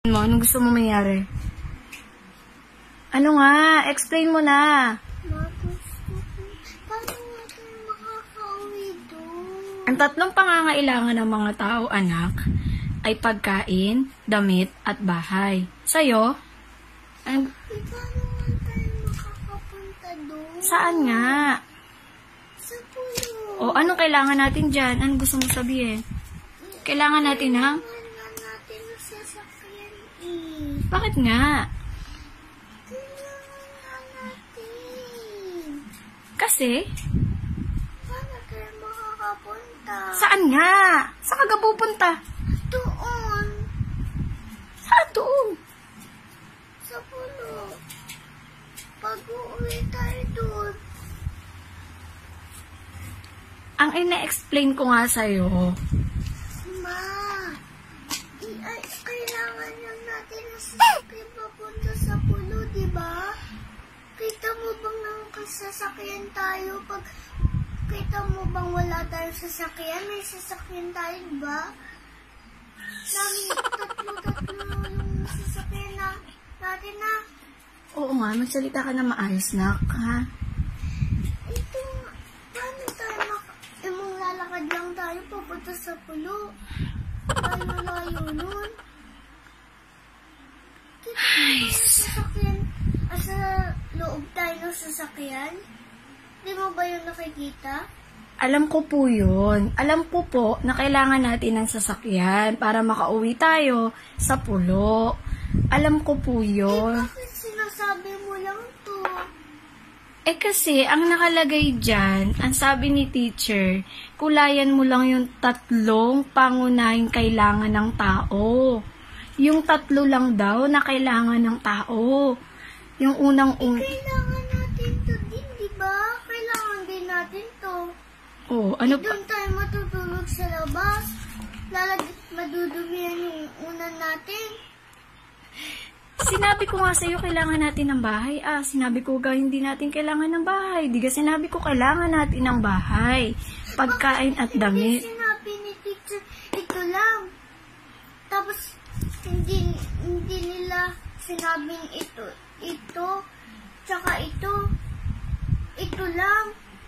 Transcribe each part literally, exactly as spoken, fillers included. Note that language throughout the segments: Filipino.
Mo, anong gusto mo mangyari? Ano nga? Explain mo na. Paano nga tayo makakauwi doon? Ang tatlong pangangailangan ng mga tao, anak, ay pagkain, damit, at bahay. Sa'yo? Ang... Eh, paano nga tayo makakapunta doon? Saan nga? Sa pulo. O, anong kailangan natin dyan? Anong gusto mo sabihin? Kailangan natin, ha? Kailangan nga natin ng sasakyan eh. Bakit nga? Kailangan nga natin. Kasi? Paano tayo makakapunta? Saan nga? Saan ka pupunta? Doon. Saan doon? Sa pulo. Pag-uwi tayo doon. Ang ina-explain ko nga sa'yo, Ma, i- ay, kailangan lang natin ng sasakyan papunta sa pulo, di ba? Kita mo bang nang sasakyan tayo pag kita mo bang wala tayong sasakyan? May sasakyan tayo, di ba? Namin tatlo-tatlo yung sasakyan na, natin na. oo nga, magsalita ka na maayos, nak, ha? Ito, paano tayo mak... Eh, mong lalakad lang tayo papunta sa pulo. Layo-layo nun. Kita mo ba yung sasakyan? Ah, sa loob tayo ng sasakyan? Di mo ba yun nakikita? Alam ko po yun. Alam ko po na kailangan natin ng sasakyan para makauwi tayo sa pulo. Alam ko po Eh, yun. bakit sinasabi mo lang to? Eh kasi, ang nakalagay dyan, ang sabi ni teacher, kulayan mo lang yung tatlong pangunahing kailangan ng tao. Yung tatlo lang daw na kailangan ng tao. Yung unang-un... Kailangan natin to din, di ba? Kailangan din natin to. Oh, ano pa? Doon tayo matutulog sa labas. Lalag madudumihan yung unan natin. Sinabi ko nga sa'yo, kailangan natin ng bahay. Ah, sinabi ko ga, hindi natin kailangan ng bahay. Di ka sinabi ko, kailangan natin ng bahay. Pagkain at damit. Hindi sinabi ni teacher, ito lang. Tapos, hindi, hindi nila sinabing ito. Ito, tsaka ito. Ito lang.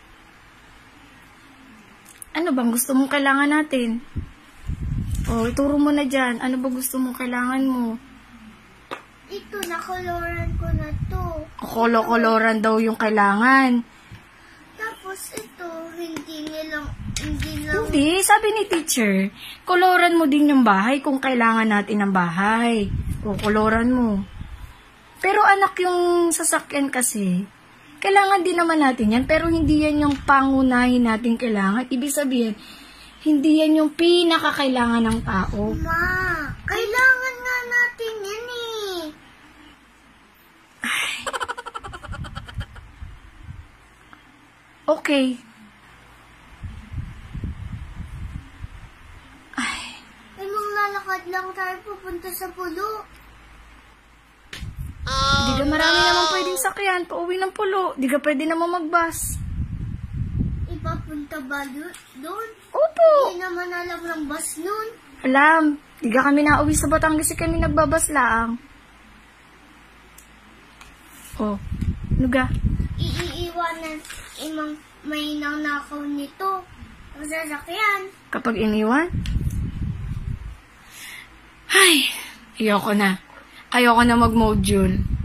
Ano bang gusto mong kailangan natin? Oh, ituro mo na dyan. Ano ba gusto mong kailangan mo? Ito, nakoloran ko na to. Kolo-koloran daw yung kailangan. Tapos ito, hindi nilang, hindi lang. Hindi, sabi ni teacher, koloran mo din yung bahay kung kailangan natin ng bahay. O, koloran mo. Pero anak, yung sasakyan kasi, kailangan din naman natin yan, pero hindi yan yung pangunahin natin kailangan. Ibig sabihin, hindi yan yung pinakakailangan ng tao. Ma, kailangan nga natin yan eh. Okay. Ay, maglalakad lang tayo pupunta sa pulo. Oh, di ka marami no. naman pwedeng sakyan, pauwi ng pulo. Di ka pwede naman mag-bus. Ipapunta ba doon? Opo. Hindi naman alam ng bus nun. Alam, di ka kami nauwi sa Batangas, kami nagbabas lang. Oh, ano ga? Iiiwanan imang may nanakaw nito. Ang sasakyan. Kapag iniwan? Ay, ayoko na. Ayoko na mag-module.